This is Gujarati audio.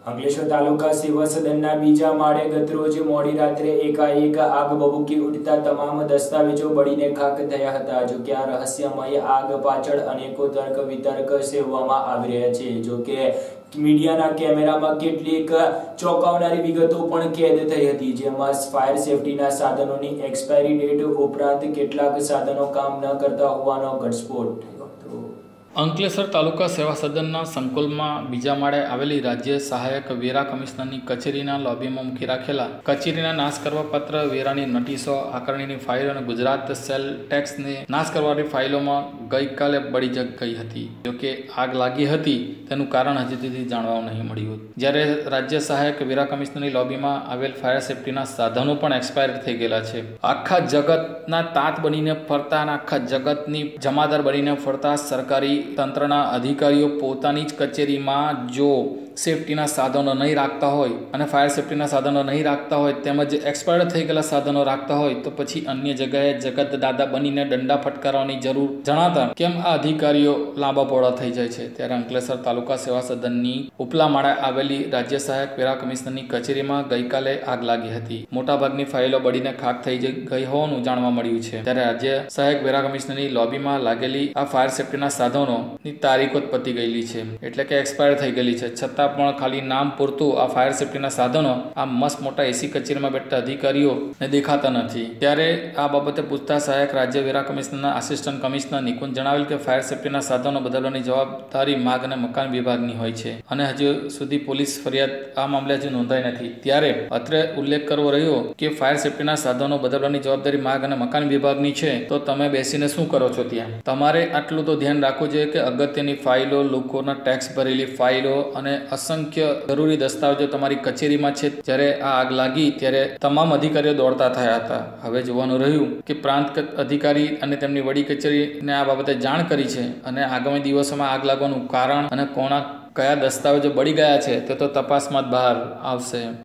અંકલેશ્વર તાલુકા સેવા સદનના બીજા માળે ગતરોજ મોડી રાત્રે એકાએક આગ ભભૂકી ઉઠતા તમામ દસ્તાવેજો બળીને ખાક થયા હતા। જો કે આ રહસ્યમય આગ પાછળ અનેકો તર્ક વિતર્ક સેવવામાં આવી રહ્યા છે। જો કે મીડિયાના કેમેરામાં કેટલીક ચોંકાવનારી વિગતો પણ કેદ થઈ હતી, જેમાં ફાયર સેફટીના સાધનોની એક્સપાયરી ડેટ ઉપરાંત કેટલાક સાધનો કામ ન કરતા હોવાનો ઘટસ્ફોટ થયો હતો। અંકલેશ્વર તાલુકા સેવા સદનના સંકુલમાં બીજા માળે આવેલી રાજ્ય સહાયક વેરા કમિશનરની કચેરીના લોબીમાં મૂકી રાખેલા કચેરીના નાશ કરવા પત્ર, વેરાની નોટિસો, આકારણીની ફાઇલો અને ગુજરાત સેલ ટેક્સને નાશ કરવાની ફાઇલોમાં ગઈકાલે બળી ગઈ હતી। જોકે આગ લાગી હતી તેનું કારણ હજી સુધી જાણવા નહીં મળ્યું। જ્યારે રાજ્ય સહાયક વેરા કમિશનરની લોબીમાં આવેલ ફાયર સેફટીના સાધનો પણ એક્સપાયર થઈ ગયેલા છે। આખા જગતના તાત બનીને ફરતા અને આખા જગતની જમાદાર બનીને ફરતા સરકારી તંત્રના અધિકારીઓ પોતાની જ કચેરીમાં જો સેફટીના સાધનો નહીં રાખતા હોય અને ફાયર સેફટીના સાધનો નહીં રાખતા હોય તેમજ એક્સપાયર થઈ ગયેલા સાધનો રાખતા હોય તો પછી અન્ય જગ્યાએ જગત દાદા બનીને દંડા ફટકારવાની જરૂર જણાતા કેમ આ અધિકારીઓ લાંબા પહોળા થઈ જાય છે। ત્યારે અંકલેશ્વર તાલુકા સેવા સદનની ઉપલા માળે આવેલી રાજ્ય સહાયક વેરા કમિશનરની કચેરીમાં ગઈકાલે આગ લાગી હતી। મોટાભાગની ફાઇલો બળીને ખાક થઈ ગઈ હોવાનું જાણવા મળ્યું છે। ત્યારે રાજ્ય સહાયક વેરા કમિશનરની લોબીમાં લાગેલી આ ફાયર સેફટીના સાધનોની તારીખો જ પતી ગયેલી છે, એટલે કે એક્સપાયર થઈ ગયેલી છે, છતાં પણ ખાલી નામ પૂરતું આ ફાયર સેફટીના સાધનો આ મસ્ત મોટા એસી કચેરીમાં બેઠતા અધિકારીઓને દેખાતા નથી। ત્યારે આ બાબતે પૂછતા સહાયક રાજ્ય વેરા કમિશનરના આસિસ્ટન્ટ કમિશનર નિકુંજ જણાવેલ કે ફાયર સેફટીના સાધનો બદલવાની જવાબદારી માર્ગ અને મકાન વિભાગની હોય છે અને હજુ સુધી પોલીસ ફરિયાદ આ મામલે હજુ નોંધાઈ નથી। ત્યારે અત્રે ઉલ્લેખ કરવો રહ્યો કે ફાયર સેફટીના સાધનો બદલવાની જવાબદારી માર્ગ અને મકાન વિભાગની છે, તો તમે બેસીને શું કરો છો? ત્યાં તમારે આટલું તો ધ્યાન રાખવું જોઈએ કે અગત્યની ફાઇલો, લોકોના ટેક્સ ભરેલી ફાઇલો અને અસંખ્ય જરૂરી દસ્તાવેજો તમારી કચેરીમાં છે। જ્યારે આ આગ લાગી ત્યારે તમામ અધિકારીઓ દોડતા થયા હતા। હવે જોવાનું રહ્યું કે પ્રાંત અધિકારી અને તેમની વડી કચેરીને આ બાબતે જાણ કરી છે અને આગામી દિવસોમાં આગ લાગવાનું કારણ અને કયા દસ્તાવેજો બળી ગયા છે તે તો તપાસમાં જ બહાર આવશે।